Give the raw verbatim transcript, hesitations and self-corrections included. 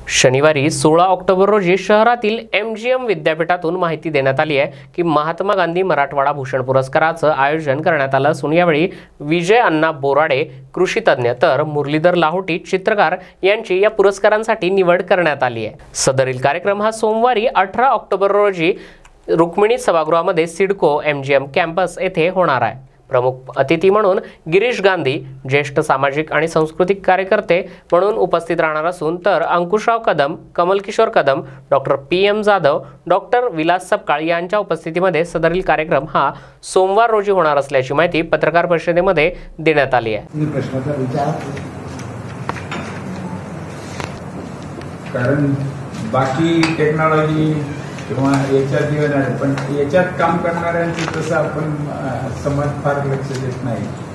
शनिवारी सोळा ऑक्टोबर रोजी शहरातील एम जी एम विद्यापीठातून माहिती देण्यात आली आहे की महात्मा गांधी मराठवाडा भूषण पुरस्काराचं आयोजन करण्यात आलं असून यावेळी विजय अण्णा बोराडे कृषीतज्ञ तर मुरलीधर लाहोटी चित्रकार यांची या पुरस्कारांसाठी निवड करण्यात आली आहे। सदरील कार्यक्रम हा सोमवारी अठरा ऑक्टोबर रोजी रुक्मिणी सभागृहामध्ये CIDCO M G M campus येथे होणार आहे। प्रमुख अतिथी म्हणून गिरीश गांधी ज्येष्ठ सामाजिक आणि सांस्कृतिक कार्यकर्ते म्हणून उपस्थित राहणार असून तर Ankushrao Kadam, Kamalkishor Kadam, doctor P M Jadhav, doctor Vilas Sapkal यांच्या उपस्थितीमध्ये सदरील कार्यक्रम हा सोमवार रोजी होणार असल्याची माहिती पत्रकार परिषदेमध्ये देण्यात आली आहे। प्रश्नाचा विचार कारण बाकी टेक्नॉलॉजी किंवा याच्यात येणार पण याच्यात काम करणाऱ्यांचं तसं आपण समाज फार लक्ष देत नाही।